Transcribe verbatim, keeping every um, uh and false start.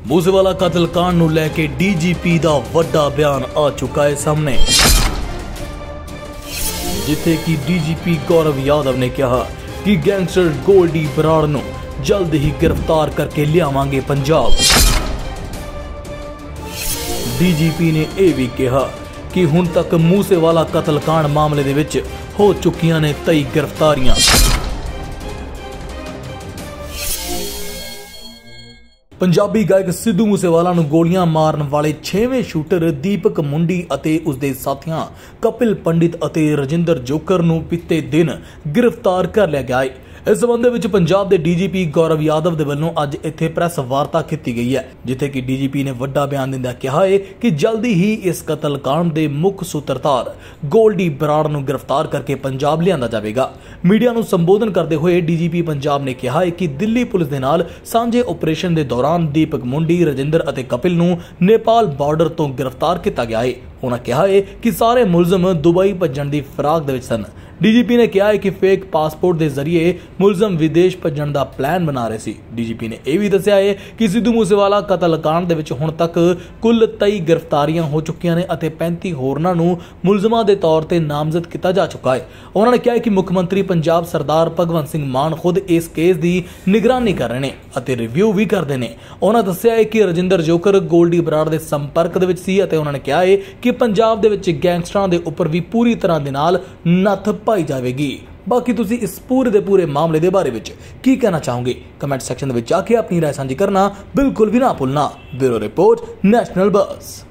मूसेवाला कतलकांड नूं लैके डीजीपी दा वड्डा बयान आ चुका है सामने, जिथे कि डीजीपी गौरव यादव ने कहा कि गैंगस्टर गोल्डी बराड़ नूं जल्द ही गिरफ्तार करके लियावांगे पंजाब। डीजीपी ने यह भी कहा कि हुण तक मूसेवाला कतलकांड मामले दे विच हो चुकियां ने तेई गिरफ्तारियां। पंजाबी गायक सिद्धू मूसेवाला नूं गोलियां मारन वाले छेवें शूटर दीपक मुंडी अते उसदे साथियां कपिल पंडित अते रजिंदर जोकर नूं बीते दिन गिरफ्तार कर लिया गया है। इस संबंध में पंजाब के डीजीपी गौरव यादव दे वल्लों अज इत्थे प्रेस वार्ता की गई है, जिथे कि डीजीपी ने वड्डा बयान दिंदा कहा है कि जल्दी ही इस कतलकांड के मुख सूत्रधार गोल्डी बराड़ नूं गिरफ्तार करके पंजाब लियांदा जाएगा। मीडिया नूं संबोधन करते हुए डीजीपी पंजाब ने कहा है कि दिल्ली पुलिस के नाल सांझे ऑपरेशन के दौरान दीपक मुंडी, रजिंदर अते कपिल नूं नेपाल बॉर्डर तो गिरफ्तार किया गया है। उन्होंने कहा है कि सारे मुलजम दुबई भजन की फिराक दे विच सन। डीजीपी ने कहा है कि फेक पासपोर्ट के जरिए मुलजम विदेश भजन का प्लान बना रहे सी। डीजीपी ने यह भी दस्सिया है कि सिद्धू मूसेवाला कतलकांड दे विच हुण तक कुल तेई गिरफ्तारियां हो चुकियां ने अते पैंती होरनां नूं मुलजमां दे तौर ते नामजद किया जा चुका है। उन्होंने कहा है कि मुख्यमंत्री पंजाब सरदार भगवंत सिंह मान खुद इस केस की निगरानी कर रहे हैं अते रिव्यू भी करते हैं। उन्होंने दस्सिया है कि रजिंदर जोकर गोल्डी बराड़ के संपर्क दे विच सी अते उन्होंने कहा है कि पंजाब दे विच गैंगस्टरां दे उपर भी पूरी तरह दे नाल नत्थ पाई जाएगी। बाकी तुसी इस पूरे दे पूरे मामले दे बारे विच की कहना चाहोगे? कमेंट सेक्शन दे विच जाके अपनी राय सांझी करना बिल्कुल भी ना भूलना। ब्यूरो रिपोर्ट, नेशनल बस।